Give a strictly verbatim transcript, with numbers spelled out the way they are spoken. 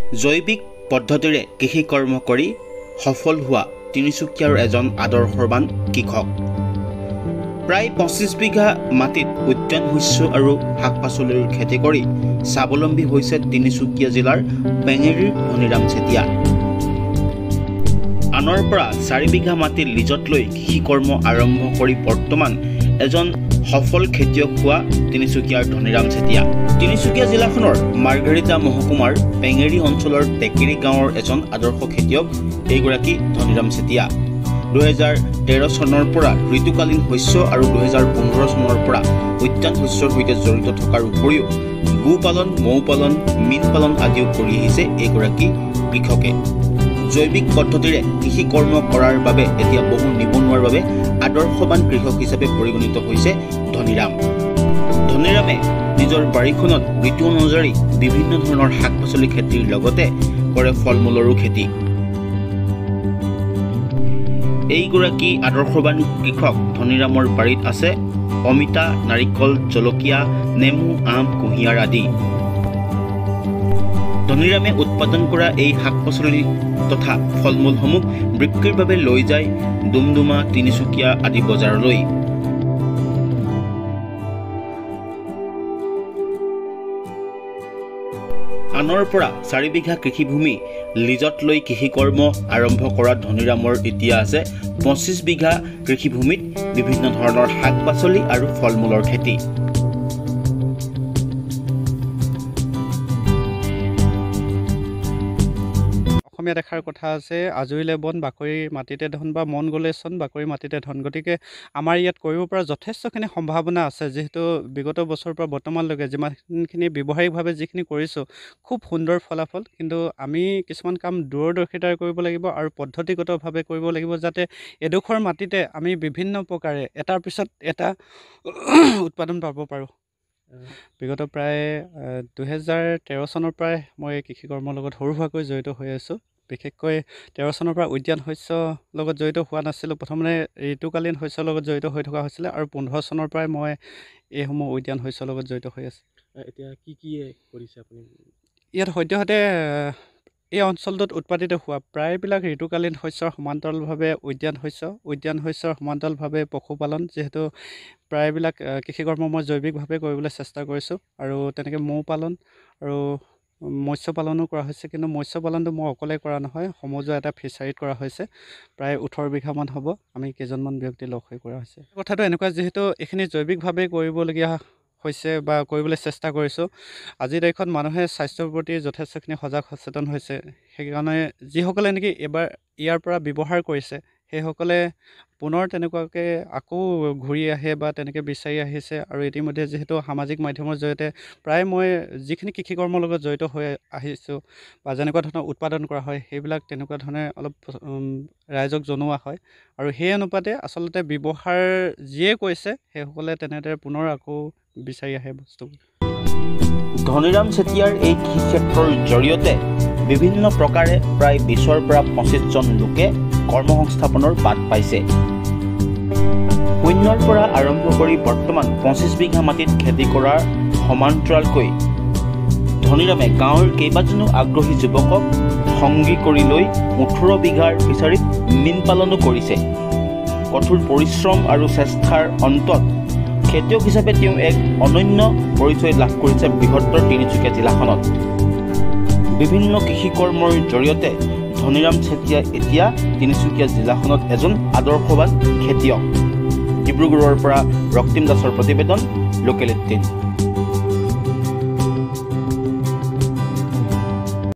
জৈৱিক পদ্ধতিৰে কৃষি কৰ্ম কৰি সফল হোৱা তিনিচুকীয়াৰ এজন আদৰ্শৱান কৃষক। প্ৰায় পঁচিছ বিঘা মাটিত উদ্যান শস্য আৰু শাক পাচলিৰ খেতি কৰি স্বাৱলম্বী হৈছে তিনিচুকীয়া জিলাৰ পেঙেৰীৰ ধনীৰাম চেতিয়া। আনৰ পৰা চাৰি বিঘা মাটি লিজত লৈ কৃষি কৰ্ম আৰম্ভ কৰি বৰ্তমান এজন সফল খেতিয়ক হোৱা তিনিচুকীয়াৰ ধনীৰাম চেতিয়া। তিনিচুকীয়া জিলাখনৰ মাৰ্ঘেৰিটা মহকুমাৰ পেঙেৰী অঞ্চলৰ টেকেৰী গাঁৱৰ এজন আদৰ্শ খেতিয়ক এইগৰাকী ধনীৰাম চেতিয়া। দুহেজাৰ তেৰ চনৰ পৰা ঋতুকালীন শস্য আৰু দুহেজাৰ পোন্ধৰ চনৰ পৰা উদ্যান শস্যৰ সৈতে জড়িত থকাৰ উপৰিও গো পালন, মৌ পালন, মীন পালন আদিও কৰি আহিছে এইগৰাকী কৃষকে। জৈৱিক পদ্ধতিৰে কৃষি কৰ্ম কৰাৰ বাবে এতিয়া বহু নিবনুৱাৰ বাবে আদৰ্শৱান কৃষক হিচাপে পৰিগণিত হৈছে ধনীৰাম। ধনীৰামে নিজৰ বাৰীখনত ঋতু অনুযায়ী বিভিন্ন ধৰণৰ শাক পাচলি খেতিৰ লগতে কৰে ফল মূলৰো খেতি। এইগৰাকী আদৰ্শৱান কৃষক ধনীৰামৰ বাৰীত আছে অমিতা, নাৰিকল, জলকীয়া, নেমু, আম, কুঁহিয়াৰ আদি। ধনীৰামে উৎপাদন কৰা এই শাক পাচলি তথা ফল মূলসমূহ বিক্ৰীৰ বাবে লৈ যায় ডুমডুমা, তিনিচুকীয়া আদি বজাৰলৈ। আনৰ পৰা চাৰি বিঘা কৃষিভূমি লিজত লৈ কৃষি কৰ্ম আৰম্ভ কৰা ধনীৰামৰ এতিয়া আছে পঁচিছ বিঘা কৃষিভূমিত বিভিন্ন ধৰণৰ শাক পাচলি আৰু ফল মূলৰ খেতি। অসমীয়া দেখাৰ কথা আছে, আজৰিলে বন বাকৰি মাটিতে ধন বা মন গ'লে চন বাকৰি মাটিতে ধন। গতিকে আমাৰ ইয়াত কৰিব পৰা যথেষ্টখিনি সম্ভাৱনা আছে, যিহেতু বিগত বছৰৰ পৰা বৰ্তমানলৈকে যিমানখিনি ব্যৱহাৰিকভাৱে যিখিনি কৰিছোঁ খুব সুন্দৰ ফলাফল। কিন্তু আমি কিছুমান কাম দূৰদৰ্শিতাৰে কৰিব লাগিব আৰু পদ্ধতিগতভাৱে কৰিব লাগিব, যাতে এডোখৰ মাটিতে আমি বিভিন্ন প্ৰকাৰে এটাৰ পিছত এটা উৎপাদন পাব পাৰোঁ। বিগত প্ৰায় দুহেজাৰ তেৰ চনৰ পৰাই মই কৃষি কৰ্মৰ লগত সৰু সুৰাকৈ জড়িত হৈ আছোঁ। বিশেষকৈ তেৰ চনৰ পৰা উদ্যান শস্যৰ লগত জড়িত হোৱা নাছিলোঁ। প্ৰথমতে ঋতুকালীন শস্যৰ লগত জড়িত হৈ থকা হৈছিলে আৰু পোন্ধৰ চনৰ পৰাই মই এইসমূহ উদ্যান শস্যৰ লগত জড়িত হৈ আছোঁ। এতিয়া কি কি কৰিছে আপুনি? ইয়াত সদ্যহতে এই অঞ্চলটোত উৎপাদিত হোৱা প্ৰায়বিলাক ঋতুকালীন শস্যৰ সমান্তৰালভাৱে উদ্যান শস্য, উদ্যান শস্যৰ সমান্তৰালভাৱে পশুপালন, যিহেতু প্ৰায়বিলাক কৃষিকৰ্ম মই জৈৱিকভাৱে কৰিবলৈ চেষ্টা কৰিছোঁ। আৰু তেনেকৈ মৌ পালন আৰু মৎস্য পালনো কৰা হৈছে। কিন্তু মৎস্য পালনটো মই অকলে কৰা নহয়, সমজুৱা এটা ফিচাৰীত কৰা হৈছে। প্ৰায় ওঠৰ বিঘামান হ'ব, আমি কেইজনমান ব্যক্তি লগ হৈ কৰা হৈছে। কথাটো এনেকুৱা, যিহেতু এইখিনি জৈৱিকভাৱে কৰিবলগীয়া হৈছে বা কৰিবলৈ চেষ্টা কৰিছোঁ। আজিৰ তাৰিখত মানুহে স্বাস্থ্যৰ প্ৰতি যথেষ্টখিনি সজাগ সচেতন হৈছে। সেইকাৰণে যিসকলে নেকি এবাৰ ইয়াৰ পৰা ব্যৱহাৰ কৰিছে সেইসকলে পুনৰ তেনেকুৱাকৈ আকৌ ঘূৰি আহে বা তেনেকৈ বিচাৰি আহিছে। আৰু ইতিমধ্যে যিহেতু সামাজিক মাধ্যমৰ জৰিয়তে প্ৰায় মই যিখিনি কৃষি কৰ্মৰ লগত জড়িত হৈ আহিছোঁ বা যেনেকুৱা ধৰণৰ উৎপাদন কৰা হয় সেইবিলাক তেনেকুৱা ধৰণে অলপ ৰাইজক জনোৱা হয়। আৰু সেই অনুপাতে আচলতে ব্যৱহাৰ যিয়ে কৈছে সেইসকলে তেনেদৰে পুনৰ আকৌ বিচাৰি আহে বস্তুবোৰ। ধনীৰাম চেতিয়াৰ এই কৃষি ক্ষেত্ৰৰ জৰিয়তে বিভিন্ন প্ৰকাৰে প্ৰায় বিছৰ পৰা পঁচিছজন লোকে কৰ্মসংস্থাপনৰ বাট পাইছে। শূন্যৰ পৰা আৰম্ভ কৰি বৰ্তমান পঁচিছ বিঘা মাটিত খেতি কৰাৰ সমান্তৰালকৈ ধনীৰামে গাঁৱৰ কেইবাজনো আগ্ৰহী যুৱকক সংগী কৰি লৈ ওঠৰ বিঘাৰ ফিচাৰীত মীন পালনো কৰিছে। কঠোৰ পৰিশ্ৰম আৰু চেষ্টাৰ অন্তত খেতিয়ক হিচাপে তেওঁ এক অনন্য পৰিচয় লাভ কৰিছে বৃহত্তৰ তিনিচুকীয়া জিলাখনত। বিভিন্ন কৃষি কৰ্মৰ জৰিয়তে ধনীৰাম চেতিয়া এতিয়া তিনিচুকীয়া জিলাখনত এজন আদৰ্শৱান খেতিয়ক। ডিব্ৰুগড়ৰ পৰা ৰক্তিম দাসৰ প্ৰতিবেদন, লোকেল এইটিন।